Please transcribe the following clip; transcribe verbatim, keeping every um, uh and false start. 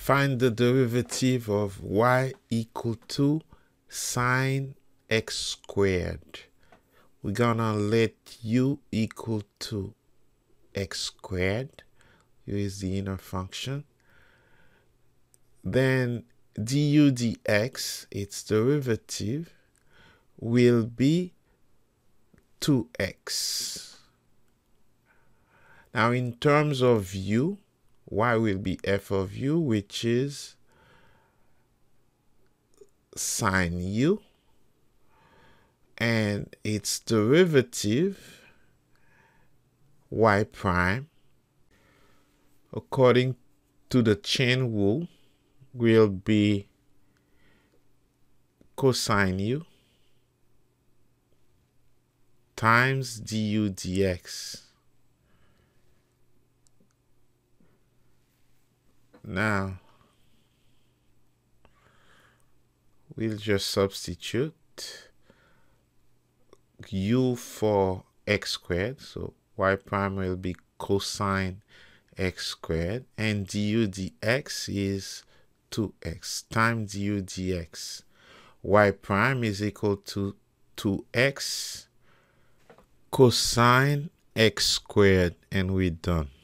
find the derivative of y equal to sine x squared. We're gonna let u equal to x squared. U is the inner function. Then du dx, its derivative, will be two x. Now in terms of u, y will be f of u, which is sine u, and its derivative, y prime, according to the chain rule, will be cosine u times du dx. Now, we'll just substitute u for x squared, so y prime will be cosine x squared, and du dx is two x times du dx. Y prime is equal to two x cosine x squared, and we're done.